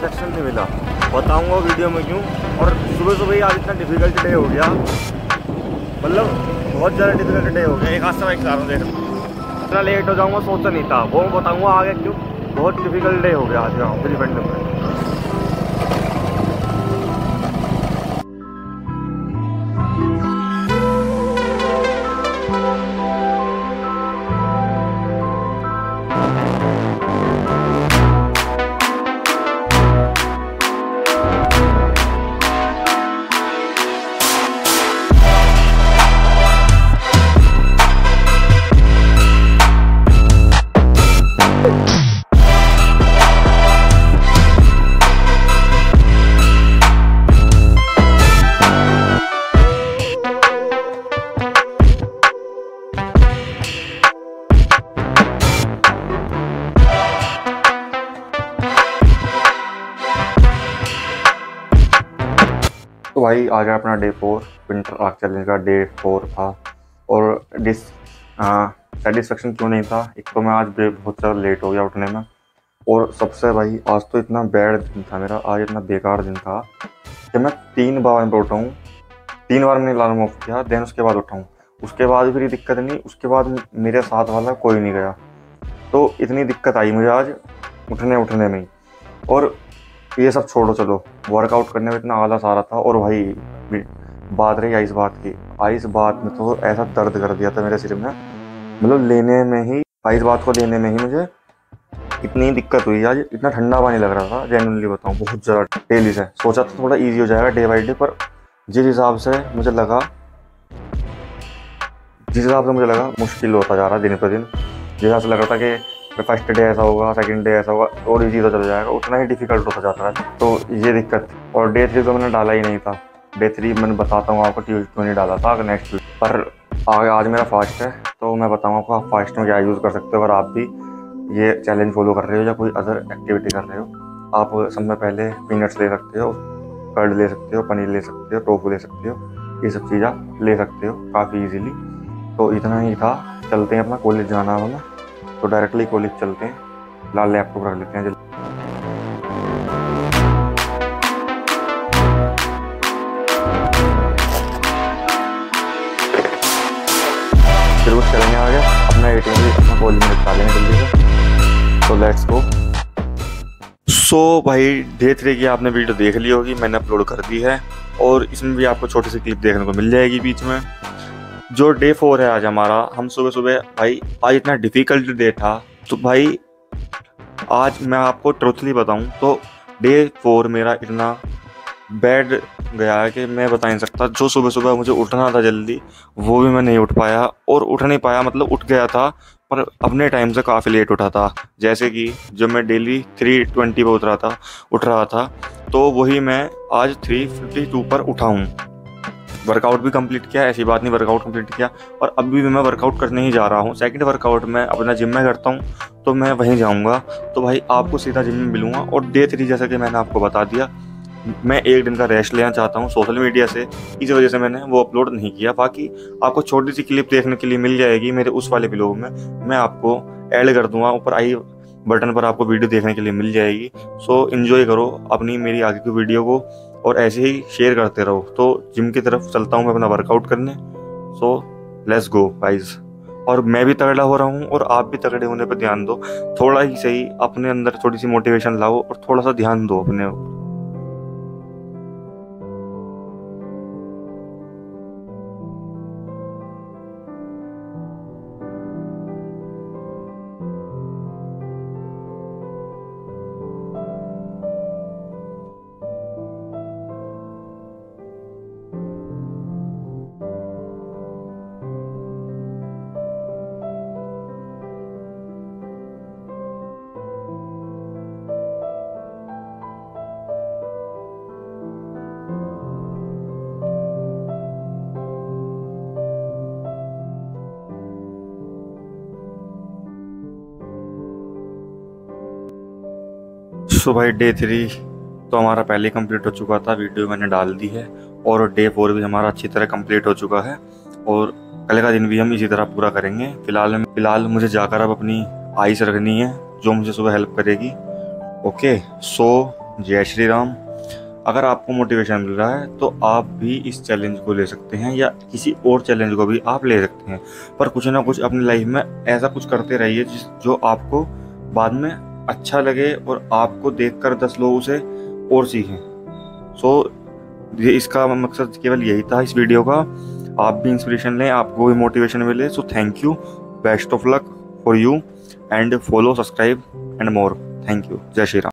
Satisfaction नहीं मिला, बताऊंगा वीडियो में क्यों। और सुबह सुबह ही आज इतना डिफिकल्ट डे हो गया, मतलब बहुत ज़्यादा डिफिकल्ट डे हो गया। एक हादसा एक कारण देख, इतना लेट हो जाऊँगा सोचा नहीं था, वो बताऊँगा आगे क्यों। बहुत डिफिकल्ट डे हो गया आज गाँव एलिफेंट में। तो भाई आ गया अपना डे 4, विंटर आर्क चैलेंज का डे 4 था। और सेटिस्फेक्शन क्यों नहीं था, एक तो मैं आज बहुत ज़्यादा लेट हो गया उठने में, और सबसे भाई आज तो इतना बैड दिन था मेरा, आज इतना बेकार दिन था कि मैं 3 बार में उठा हूँ। 3 बार मैंने अलार्म ऑफ किया, देन उसके बाद उठा हूँ, उसके बाद भी दिक्कत नहीं, उसके बाद मेरे साथ वाला कोई नहीं गया। तो इतनी दिक्कत आई मुझे आज उठने में ही। और ये सब छोड़ो, चलो वर्कआउट करने में इतना आलस आ रहा था। और भाई बात रही आइस बात की, आइस बात में तो ऐसा दर्द कर दिया था मेरे सिर में, मतलब लेने में ही, आइस बात को लेने में ही मुझे इतनी दिक्कत हुई आज। इतना ठंडा पानी लग रहा था, जेन्युइनली बताऊँ, बहुत ज़्यादा डेली से। सोचा था थोड़ा ईजी हो जाएगा डे बाई डे, पर जिस हिसाब से मुझे लगा मुश्किल होता जा रहा दिन पर दिन। जिस हिसाब से लग रहा था कि फर्स्ट डे ऐसा होगा, सेकंड डे ऐसा होगा, और इजी तो चल जाएगा, उतना ही डिफिकल्ट होता जाता है। तो ये दिक्कत। और डे 3 तो मैंने डाला ही नहीं था। डे 3 मैंने बताता हूँ आपको ट्यूजडे क्यों नहीं डाला था, नेक्स्ट वीक। पर आज मेरा फास्ट है, तो मैं बताऊँ आपको आप फास्ट में क्या यूज़ कर सकते हो। अगर आप भी ये चैलेंज फॉलो कर रहे हो या कोई अदर एक्टिविटी कर रहे हो, आप सब में पहले पीनट्स ले सकते हो, कर्ड ले सकते हो, पनीर ले सकते हो, टोफू ले सकते हो, ये सब चीज़ आप ले सकते हो काफ़ी ईजीली। तो इतना ही था, चलते हैं, अपना कॉलेज जाना है हमें, तो डायरेक्टली कॉलेज चलते हैं। लाल लैपटॉप रख लेते हैं जल्दी, फिर कुछ करेंगे आगे, अपना एटीएम भी अपना कॉलेज में निपटा लेंगे जल्दी से। तो लेट्स गो। सो भाई डे 3 की आपने वीडियो देख ली होगी, मैंने अपलोड कर दी है, और इसमें भी आपको छोटी सी क्लिप देखने को मिल जाएगी बीच में। जो डे 4 है आज हमारा, हम सुबह सुबह भाई, आज इतना डिफ़िकल्ट डे था। तो भाई आज मैं आपको ट्रूथली बताऊं तो डे 4 मेरा इतना बैड गया है कि मैं बता नहीं सकता। जो सुबह सुबह मुझे उठना था जल्दी, वो भी मैं नहीं उठ पाया, और उठ नहीं पाया मतलब उठ गया था, पर अपने टाइम से काफ़ी लेट उठा था। जैसे कि जब मैं डेली 3:20 पर उठ रहा था, तो वही मैं आज 3:52 पर उठा हूँ। वर्कआउट भी कंप्लीट किया, ऐसी बात नहीं, वर्कआउट कंप्लीट किया, और अभी भी मैं वर्कआउट करने ही जा रहा हूँ। सेकंड वर्कआउट मैं अपना जिम में करता हूँ, तो मैं वहीं जाऊँगा। तो भाई आपको सीधा जिम में मिलूँगा। और डे 3 जैसा कि मैंने आपको बता दिया, मैं एक दिन का रेस्ट लेना चाहता हूँ सोशल मीडिया से, इस वजह से मैंने वो अपलोड नहीं किया। बाकी आपको छोटी सी क्लिप देखने के लिए मिल जाएगी मेरे उस वाले ब्लॉग में, मैं आपको ऐड कर दूँगा, ऊपर आई बटन पर आपको वीडियो देखने के लिए मिल जाएगी। सो इन्जॉय करो अपनी मेरी आगे की वीडियो को, और ऐसे ही शेयर करते रहो। तो जिम की तरफ चलता हूँ मैं अपना वर्कआउट करने। So let's go guys. और मैं भी तगड़ा हो रहा हूँ, और आप भी तगड़े होने पर ध्यान दो। थोड़ा ही सही अपने अंदर थोड़ी सी मोटिवेशन लाओ, और थोड़ा सा ध्यान दो अपने। सो भाई डे 3 तो हमारा पहले कंप्लीट हो चुका था, वीडियो मैंने डाल दी है। और डे 4 भी हमारा अच्छी तरह कंप्लीट हो चुका है, और कल का दिन भी हम इसी तरह पूरा करेंगे। फिलहाल मुझे जाकर अब अपनी आइस रखनी है, जो मुझे सुबह हेल्प करेगी। ओके, सो जय श्री राम। अगर आपको मोटिवेशन मिल रहा है तो आप भी इस चैलेंज को ले सकते हैं या किसी और चैलेंज को भी आप ले सकते हैं, पर कुछ ना कुछ अपनी लाइफ में ऐसा कुछ करते रहिए जो आपको बाद में अच्छा लगे और आपको देखकर 10 लोग उसे और सीखें। ये इसका मकसद केवल यही था इस वीडियो का। आप भी इंस्पिरेशन लें, आपको भी मोटिवेशन मिले। So thank you, best of luck for you and follow, subscribe and more. Thank you. जय श्री राम।